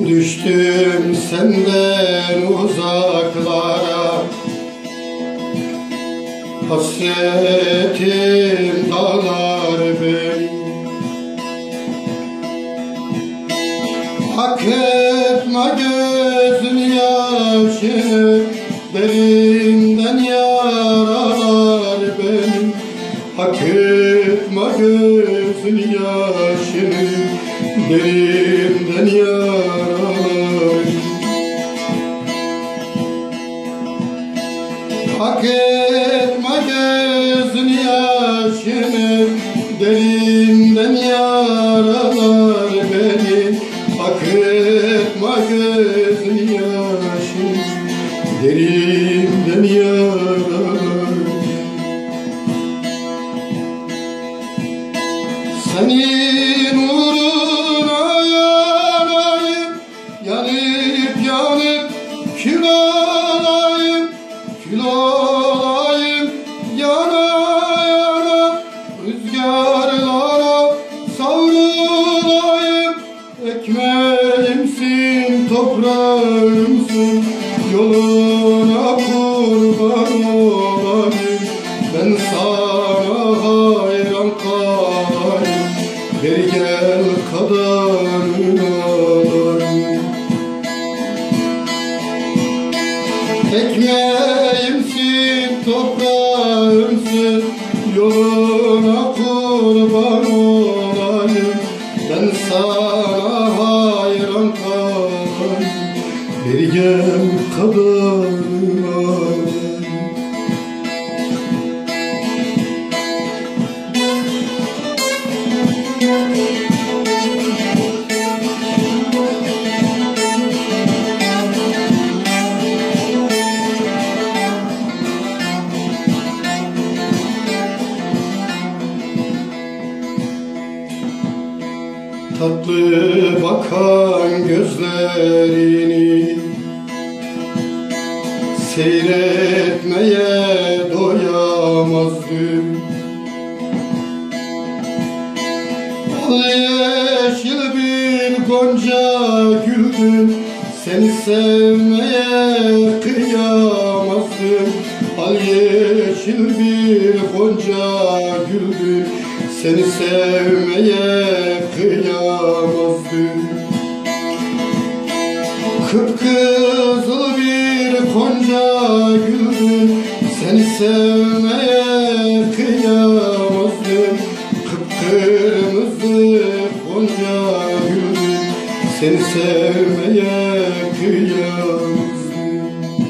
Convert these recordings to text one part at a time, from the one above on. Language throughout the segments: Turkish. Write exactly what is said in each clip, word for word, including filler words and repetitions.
Düştüm senden uzaklara, hasretim dağlar beni. Hak etme gözün yaşını, derinden yaralar beni. Hak etme gözün yaşını, derinden yaralar. Hak etme gözün yaşını, derinden yaralar beni. Hak etme gözün yaşını, derinden yaralar. Senin uğruna yanayım, yanıp yanıp kül olayım, kül olayım, yana yana rüzgarlara savrulayım. Ekmeğimsin, toprağımsın, yoluna kurban olayım. Ben sana hayran kalayım, beri gel kadarını alayım. Ekmeğimsin, toprağımsın, yoluna kurban olayım. Ben sana hayran kalayım, beri gel kadarını alayım. Tatlı bakan gözlerini seyretmeye doyamazdım. Al yeşil bir gonca güldün, seni sevmeye kıyamazdım. Al yeşil bir gonca güldün, seni sevmeye kıyamazdım. Kıpkızıl bir gonca güldün, seni sevmeye kıyamazdım. Kıpkırmızı gonca güldün, seni sevmeye kıyamazdım.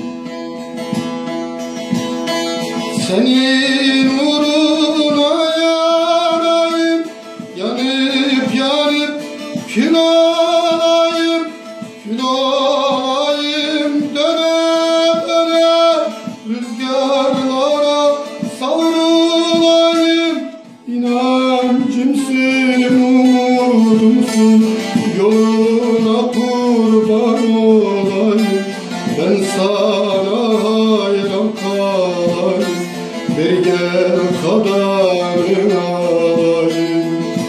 Senin uğruna yanayım, yanıp yanıp kül olayım, kül olayım. Döne döne rüzgarlara savrulayım. İnancımsın, umudumsun, yoluna kurban olayım. Ben sana hayran kalayım, beri gel kadarını alayım.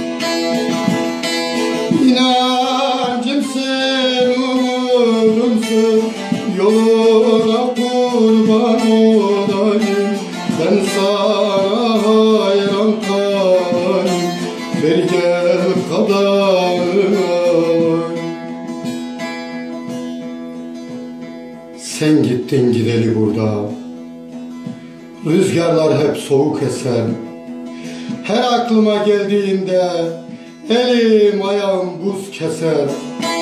İnancımsın, umudumsun, yoluna kurban olayım. Ben sana hayran kalayım, beri gel kadarını alayım. Sen gittin gideli burada, rüzgarlar hep soğuk eser. Her aklıma geldiğinde elim ayağım buz keser.